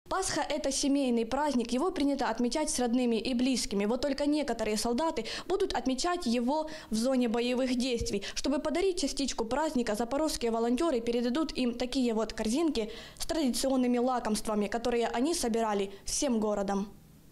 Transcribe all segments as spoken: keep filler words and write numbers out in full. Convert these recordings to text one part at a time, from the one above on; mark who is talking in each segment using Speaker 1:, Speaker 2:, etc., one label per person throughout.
Speaker 1: Пасха – это семейный праздник, его принято отмечать с родными и близкими. Вот только некоторые солдаты будут отмечать его в зоне боевых действий. Чтобы подарить частичку праздника, запорожские волонтеры передадут им такие вот корзинки с традиционными лакомствами, которые они собирали всем городом.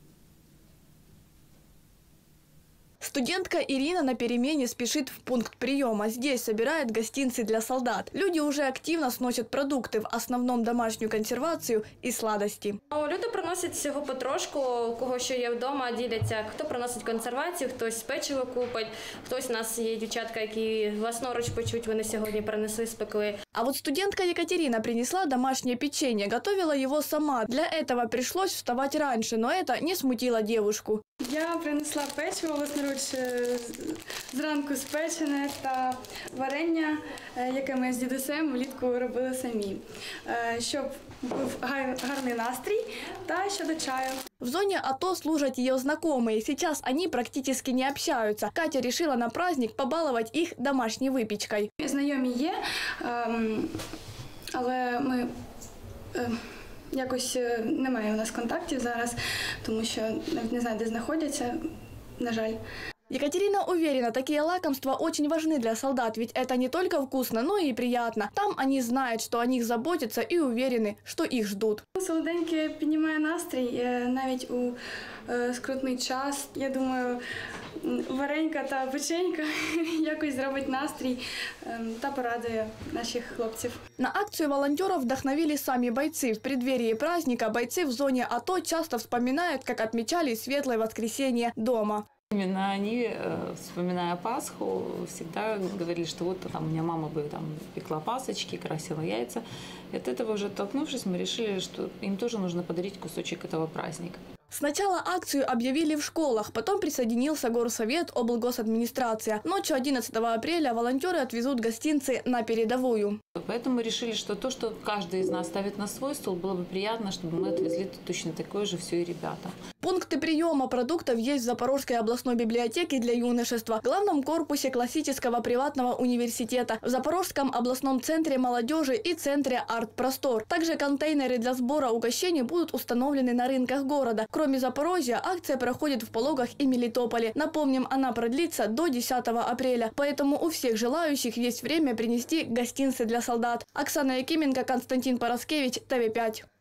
Speaker 1: Студентка Ирина на перемене спешит в пункт приема. Здесь собирает гостинцы для солдат. Люди уже активно сносят продукты, в основном домашнюю консервацию и сладості.
Speaker 2: Люди приносять всього потрошку, у кого що є вдома, діляться. Хто приносить консервацію, хтось печиво купить, хтось у нас є дівчатка, які власноруч печуть, вони сьогодні принесли, спекли.
Speaker 1: А вот студентка Екатерина принесла домашнее печенье, готовила его сама. Для этого пришлось вставать раньше, но это не смутило девушку.
Speaker 3: Я принесла печиво власноруч зранку спечене та варення, яке ми з дідусем влітку робили самі, щоб був гарний настрій та ще до чаю.
Speaker 1: В зоне АТО служат ее знакомые. Сейчас они практически не общаются. Катя решила на праздник побаловать их домашней выпечкой.
Speaker 3: Знайомі є, але ми... Якось немає у нас контактів зараз, тому що навіть не знаю, де знаходяться, на жаль.
Speaker 1: Екатерина уверена, такие лакомства очень важны для солдат, ведь это не только вкусно, но и приятно. Там они знают, что о них заботятся и уверены, что их ждут.
Speaker 3: Солоденьке піднімає настрій навіть у скрутний час. Я думаю, варенька та печенька якось зробить настрій та порадує наших хлопців.
Speaker 1: На акцию волонтеров вдохновили сами бойцы. В преддверии праздника бойцы в зоне АТО часто вспоминают, как отмечали светлое воскресенье дома.
Speaker 4: Именно они, вспоминая Пасху, всегда говорили, что вот там у меня мама бы там пекла пасочки, красила яйца. И от этого уже оттолкнувшись, мы решили, что им тоже нужно подарить кусочек этого праздника.
Speaker 1: Сначала акцию объявили в школах, потом присоединился горсовет, облгосадминистрация. Ночью одиннадцатого апреля волонтеры отвезут гостинцы на передовую.
Speaker 4: Поэтому мы решили, что то, что каждый из нас ставит на свой стол, было бы приятно, чтобы мы отвезли точно такое же все и ребятам.
Speaker 1: Пункты приема продуктов есть в Запорожской областной библиотеке для юношества, в главном корпусе классического приватного университета, в Запорожском областном центре молодежи и центре «Арт-Простор». Также контейнеры для сбора угощений будут установлены на рынках города. Кроме Запорожья, акция проходит в Пологах и Мелитополе. Напомним, она продлится до десятого апреля, поэтому у всех желающих есть время принести гостинцы для солдат. Оксана Якименко, Константин Пороскевич, тэ вэ пять.